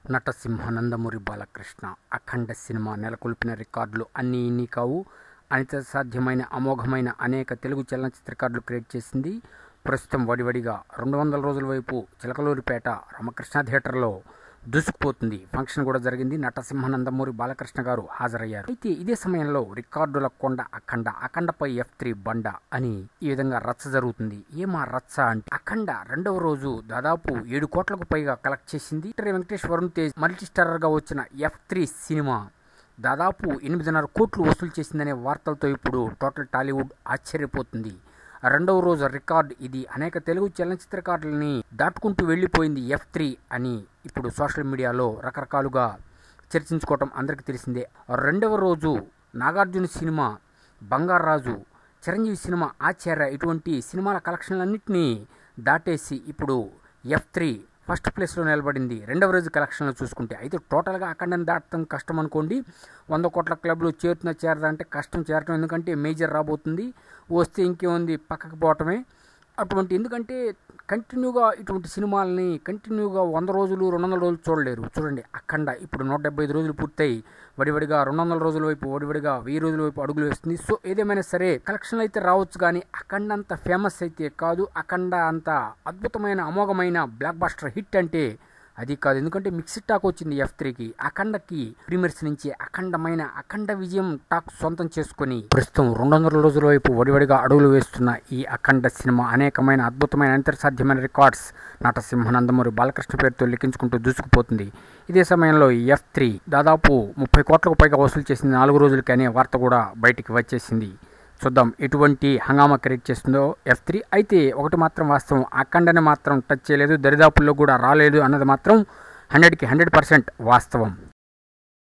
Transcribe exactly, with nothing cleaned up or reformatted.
నటసింహ Nandamuri Balakrishna Akhanda cinema నెలకొల్పిన రికార్డులు అన్నీ ఇన్ని కావు. అనిత సాధ్యమైన అమోఘమైన అనేక తెలుగు చలనచిత్ర రికార్డులు క్రియేట్ చేసింది. ప్రస్తుతం వడివడిగా రెండు వందల రోజుల వైపు చిలకలూరిపేట రామకృష్ణ థియేటర్లో దూసుకుపోతుంది. ఫంక్షన్ కూడా జరిగింది. నటసింహ నందమూరి బాలకృష్ణ గారు హాజరయ్యారు. అయితే ఇదే సమయంలో రికార్డుల కొండ అఖండ, అఖండపై ఎఫ్ త్రీ బండ అని ఈ విధంగా రచ్చ జరుగుతుంది. ఏమా రచ్చ అంటే, అఖండ రెండవ రోజు దాదాపు ఏడు కోట్లకు పైగా కలెక్ట్ చేసింది. వెంకటేష్ వరుణ్ తేజ్ మల్టీ స్టారర్ గా వచ్చిన ఎఫ్ త్రీ సినిమా దాదాపు ఎనిమిదిన్నర కోట్లు వసూలు చేసిందనే వార్తలతో ఇప్పుడు టోటల్ టాలీవుడ్ ఆశ్చర్యపోతుంది. రెండవ రోజు రికార్డ్ ఇది. అనేక తెలుగు చలనచిత్ర రికార్డులని దాటుకుంటూ వెళ్ళిపోయింది ఎఫ్ త్రీ అని ఇప్పుడు సోషల్ మీడియాలో రకరకాలుగా చర్చించుకోవటం అందరికీ తెలిసిందే. రెండవ రోజు నాగార్జున సినిమా బంగారాజు, చిరంజీవి సినిమా ఆచార్య ఇటువంటి సినిమాల కలెక్షన్లన్నింటినీ దాటేసి ఇప్పుడు ఎఫ్ త్రీ ఫస్ట్ ప్లేస్లో నిలబడింది రెండవ రోజు కలెక్షన్లో చూసుకుంటే. అయితే టోటల్గా అఖండని దాటడం కష్టం అనుకోండి. వంద కోట్ల క్లబ్లో చేరుతున్న చేరదంటే కష్టం చేరటం, ఎందుకంటే మేజర్ రాబోతుంది. వస్తే ఇంకేముంది, పక్కకు పోవటమే. అటువంటి ఎందుకంటే కంటిన్యూగా ఇటువంటి సినిమాలని కంటిన్యూగా వంద రోజులు రెండు వందల రోజులు చూడలేరు. చూడండి, అఖండ ఇప్పుడు నూట డెబ్బై ఐదు రోజులు పూర్తయి వడివడిగా రెండు వందల రోజుల వైపు వడివడిగా వెయ్యి రోజుల వైపు అడుగులు వేస్తుంది. సో ఏదేమైనా సరే కలెక్షన్లు అయితే రావచ్చు, కానీ అఖండ అంత ఫేమస్ అయితే కాదు. అఖండ అంత అద్భుతమైన అమోఘమైన బ్లాక్ బాస్టర్ హిట్ అంటే అది కాదు. ఎందుకంటే మిక్స్డ్ టాక్ వచ్చింది ఎఫ్ త్రీకి. అఖండకి ప్రీమియర్స్ నుంచి అఖండమైన అఖండ విజయం టాక్ సొంతం చేసుకుని ప్రస్తుతం రెండు వందల రోజుల వైపు వడివడిగా అడుగులు వేస్తున్న ఈ అఖండ సినిమా అనేకమైన అద్భుతమైన అంతర్సాధ్యమైన రికార్డ్స్ నటసింహ నందమూరి బాలకృష్ణ పేరుతో లెక్కించుకుంటూ దూసుకుపోతుంది. ఇదే సమయంలో ఎఫ్ త్రీ దాదాపు ముప్పై కోట్లకు పైగా వసూలు చేసింది నాలుగు రోజులకి అనే వార్త కూడా బయటికి వచ్చేసింది. చూద్దాం ఎటువంటి హంగామా క్రియేట్ చేస్తుందో ఎఫ్ త్రీ. అయితే ఒకటి మాత్రం వాస్తవం, అఖండని మాత్రం టచ్ చేయలేదు, దరిదాపుల్లో కూడా రాలేదు అన్నది మాత్రం హండ్రెడ్కి హండ్రెడ్ పర్సెంట్ వాస్తవం.